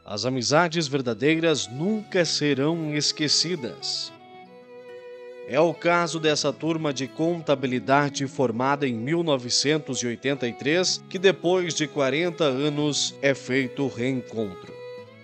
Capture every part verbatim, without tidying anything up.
As amizades verdadeiras nunca serão esquecidas. É o caso dessa turma de contabilidade formada em mil novecentos e oitenta e três, que depois de quarenta anos é feito o reencontro.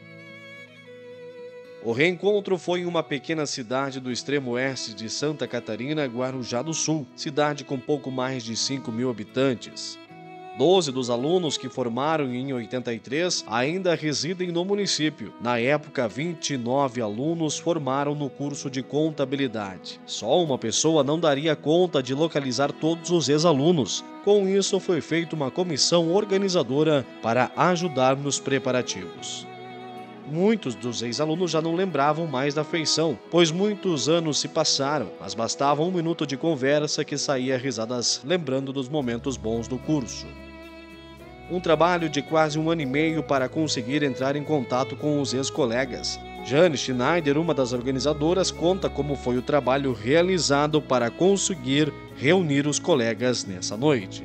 O reencontro foi em uma pequena cidade do extremo oeste de Santa Catarina, Guarujá do Sul, cidade com pouco mais de cinco mil habitantes. Doze dos alunos que formaram em oitenta e três ainda residem no município. Na época, vinte e nove alunos formaram no curso de contabilidade. Só uma pessoa não daria conta de localizar todos os ex-alunos. Com isso, foi feita uma comissão organizadora para ajudar nos preparativos. Muitos dos ex-alunos já não lembravam mais da feição, pois muitos anos se passaram, mas bastava um minuto de conversa que saía risadas lembrando dos momentos bons do curso. Um trabalho de quase um ano e meio para conseguir entrar em contato com os ex-colegas. Jane Schneider, uma das organizadoras, conta como foi o trabalho realizado para conseguir reunir os colegas nessa noite.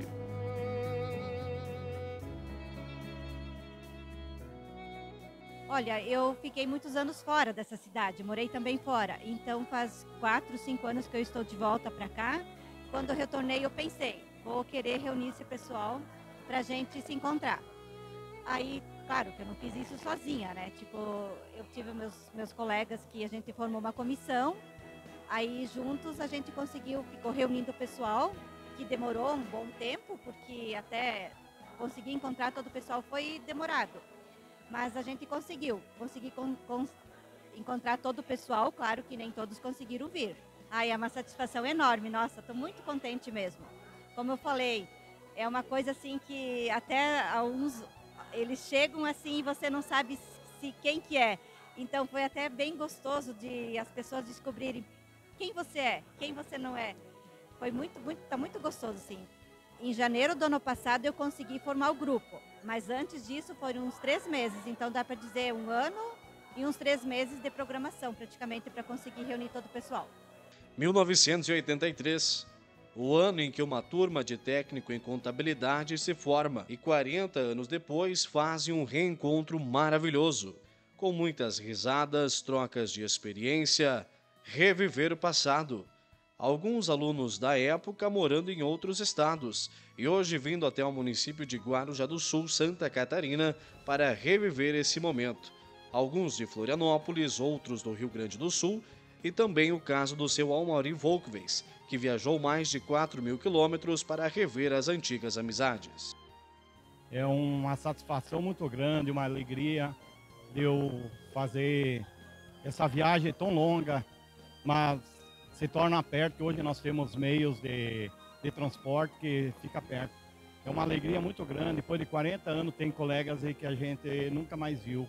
Olha, eu fiquei muitos anos fora dessa cidade, morei também fora. Então faz quatro, cinco anos que eu estou de volta para cá. Quando eu retornei, eu pensei, vou querer reunir esse pessoal para a gente se encontrar. Aí, claro que eu não fiz isso sozinha, né? Tipo, eu tive meus, meus colegas que a gente formou uma comissão. Aí juntos a gente conseguiu, ficou reunindo o pessoal, que demorou um bom tempo, porque até conseguir encontrar todo o pessoal foi demorado. Mas a gente conseguiu, consegui con- con- encontrar todo o pessoal, claro que nem todos conseguiram vir. Ai, é uma satisfação enorme, nossa, estou muito contente mesmo. Como eu falei, é uma coisa assim que até alguns, eles chegam assim e você não sabe se quem que é. Então foi até bem gostoso de as pessoas descobrirem quem você é, quem você não é. Foi muito, muito, tá muito gostoso, sim. Em janeiro do ano passado eu consegui formar o grupo, mas antes disso foram uns três meses, então dá para dizer um ano e uns três meses de programação praticamente para conseguir reunir todo o pessoal. mil novecentos e oitenta e três, o ano em que uma turma de técnico em contabilidade se forma e quarenta anos depois fazem um reencontro maravilhoso, com muitas risadas, trocas de experiência, reviver o passado. Alguns alunos da época morando em outros estados e hoje vindo até o município de Guarujá do Sul, Santa Catarina, para reviver esse momento. Alguns de Florianópolis, outros do Rio Grande do Sul e também o caso do seu Almauri Volkves, que viajou mais de quatro mil quilômetros para rever as antigas amizades. É uma satisfação muito grande, uma alegria de eu fazer essa viagem tão longa, mas se torna perto, que hoje nós temos meios de, de transporte que fica perto. É uma alegria muito grande, depois de quarenta anos tem colegas aí que a gente nunca mais viu.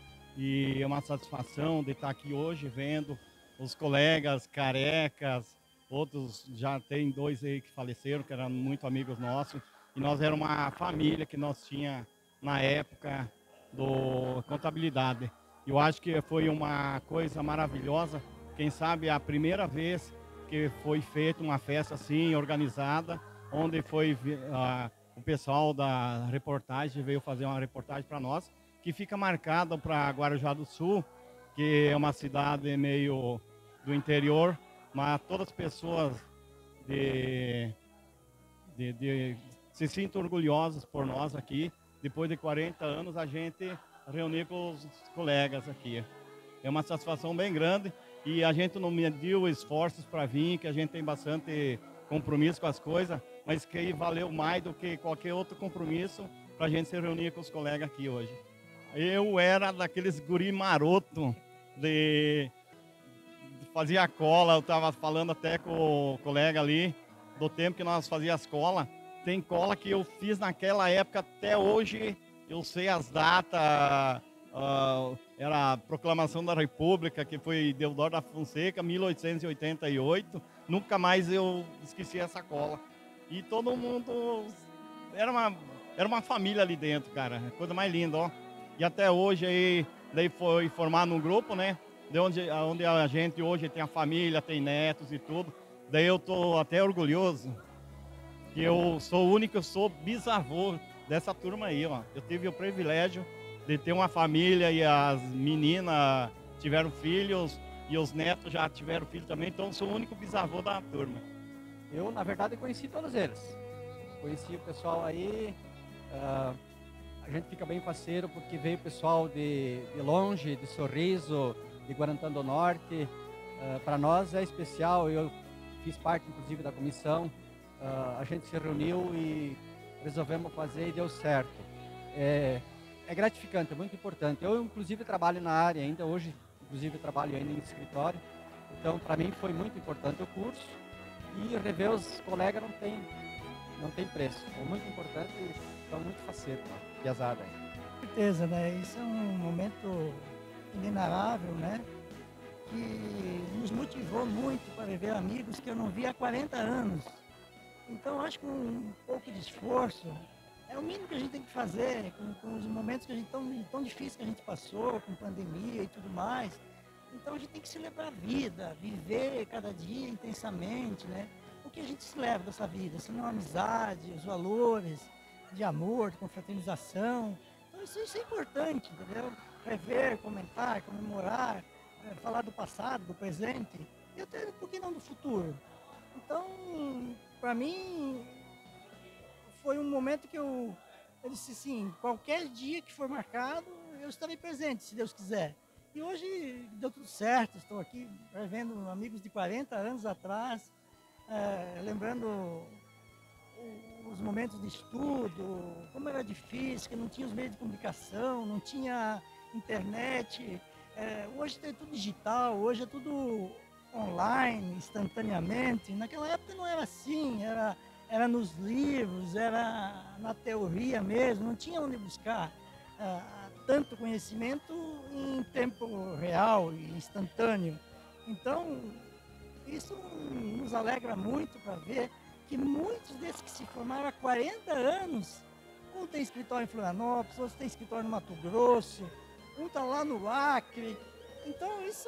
E é uma satisfação de estar aqui hoje vendo os colegas carecas, outros já tem dois aí que faleceram, que eram muito amigos nossos. E nós era uma família que nós tinha na época do contabilidade. Eu acho que foi uma coisa maravilhosa. Quem sabe a primeira vez que foi feita uma festa assim, organizada, onde foi uh, o pessoal da reportagem veio fazer uma reportagem para nós, que fica marcada para Guarujá do Sul, que é uma cidade meio do interior, mas todas as pessoas de, de, de, se sentem orgulhosas por nós aqui. Depois de quarenta anos, a gente reunir com os colegas aqui. É uma satisfação bem grande e a gente não mediu esforços para vir, que a gente tem bastante compromisso com as coisas, mas que valeu mais do que qualquer outro compromisso para a gente se reunir com os colegas aqui hoje. Eu era daqueles guri maroto de, de fazia cola, eu estava falando até com o colega ali, do tempo que nós fazíamos cola. Tem cola que eu fiz naquela época, até hoje eu sei as datas, uh, era a Proclamação da República, que foi Deodoro da Fonseca, mil oitocentos e oitenta e oito, nunca mais eu esqueci essa cola. E todo mundo, era uma, era uma família ali dentro, cara, coisa mais linda, ó. E até hoje aí, daí foi formar num grupo, né? De onde, onde a gente hoje tem a família, tem netos e tudo. Daí eu tô até orgulhoso que eu sou o único, eu sou bisavô dessa turma aí, ó. Eu tive o privilégio de ter uma família e as meninas tiveram filhos e os netos já tiveram filho também, então eu sou o único bisavô da turma. Eu, na verdade, conheci todos eles. Conheci o pessoal aí, uh, a gente fica bem parceiro porque veio pessoal de, de longe, de Sorriso, de Guarantã do Norte. Uh, para nós é especial, eu fiz parte inclusive da comissão, uh, a gente se reuniu e resolvemos fazer e deu certo. É, é gratificante, é muito importante. Eu inclusive trabalho na área ainda, hoje inclusive trabalho ainda em escritório, então para mim foi muito importante o curso e rever os colegas não tem, não tem preço, é muito importante e estão muito faceiro, pesado aí. Com certeza, né? Isso é um momento inenarrável, né? Que nos motivou muito para rever amigos que eu não via há quarenta anos. Então, acho que um pouco de esforço é o mínimo que a gente tem que fazer com, com os momentos que a gente tão, tão difíceis que a gente passou, com pandemia e tudo mais. Então, a gente tem que celebrar a vida, viver cada dia intensamente, né? O que a gente se leva dessa vida, se não a amizade, os valores de amor, de confraternização. Então, isso, isso é importante, entendeu? Rever, comentar, comemorar, é, falar do passado, do presente e até, por que não, do futuro. Então, para mim, foi um momento que eu, eu disse assim, qualquer dia que for marcado, eu estarei presente, se Deus quiser. E hoje deu tudo certo, estou aqui revendo amigos de quarenta anos atrás, é, lembrando os momentos de estudo, como era difícil, que não tinha os meios de comunicação, não tinha internet. É, hoje é tudo digital, hoje é tudo online, instantaneamente. Naquela época não era assim, era, era nos livros, era na teoria mesmo, não tinha onde buscar ah, tanto conhecimento em tempo real e instantâneo. Então, isso nos alegra muito para ver que muitos desses que se formaram há quarenta anos, um tem escritório em Florianópolis, outro tem escritório no Mato Grosso, um está lá no Acre. Então, isso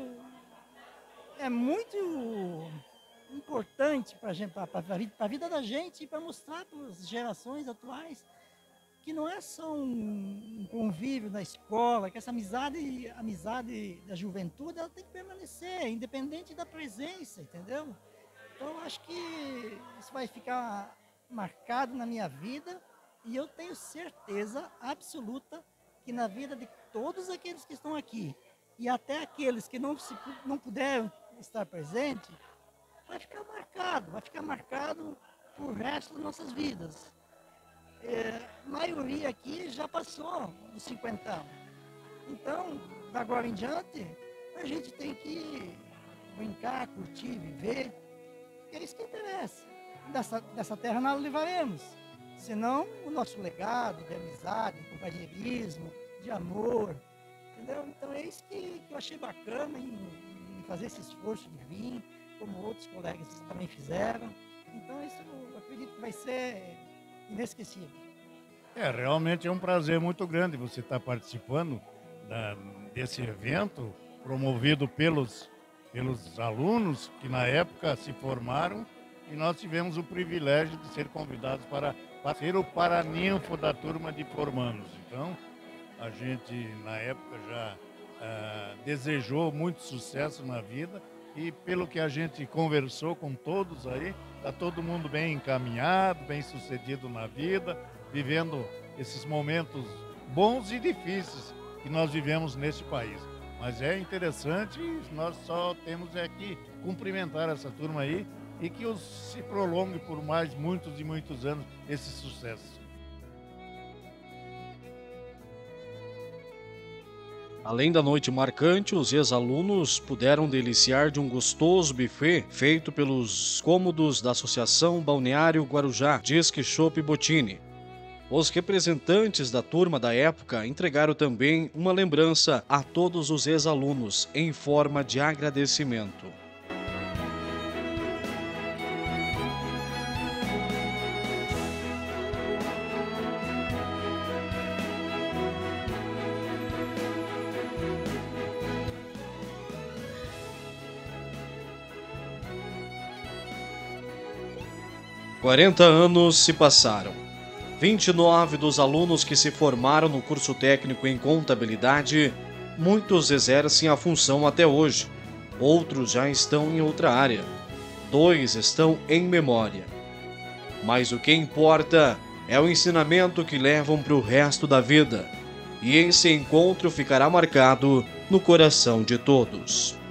é muito importante para a vida da gente e para mostrar para as gerações atuais que não é só um convívio na escola, que essa amizade, amizade da juventude, ela tem que permanecer, independente da presença, entendeu? Então, eu acho que isso vai ficar marcado na minha vida e eu tenho certeza absoluta que na vida de todos aqueles que estão aqui e até aqueles que não, se, não puderam estar presentes, vai ficar marcado, vai ficar marcado pro resto das nossas vidas. É, a maioria aqui já passou dos cinquenta. Então, da agora em diante, a gente tem que brincar, curtir, viver, que é isso que interessa. Dessa, dessa terra nós levaremos, senão o nosso legado de amizade, de companheirismo, de amor, entendeu? Então é isso que, que eu achei bacana em, em fazer esse esforço de vir, como outros colegas também fizeram. Então isso eu acredito que vai ser inesquecível. É, realmente é um prazer muito grande você estar participando da, desse evento promovido pelos, pelos alunos que na época se formaram e nós tivemos o privilégio de ser convidados para, para ser o paraninfo da turma de formandos. Então, a gente na época já ah, desejou muito sucesso na vida e pelo que a gente conversou com todos aí, está todo mundo bem encaminhado, bem sucedido na vida, vivendo esses momentos bons e difíceis que nós vivemos neste país. Mas é interessante, nós só temos é que cumprimentar essa turma aí e que os, se prolongue por mais muitos e muitos anos esse sucesso. Além da noite marcante, os ex-alunos puderam deliciar de um gostoso buffet feito pelos cômodos da Associação Balneário Guarujá, Disque Chopp Bottini. Os representantes da turma da época entregaram também uma lembrança a todos os ex-alunos em forma de agradecimento. quarenta anos se passaram. vinte e nove dos alunos que se formaram no curso técnico em contabilidade, muitos exercem a função até hoje, outros já estão em outra área, dois estão em memória. Mas o que importa é o ensinamento que levam para o resto da vida, e esse encontro ficará marcado no coração de todos.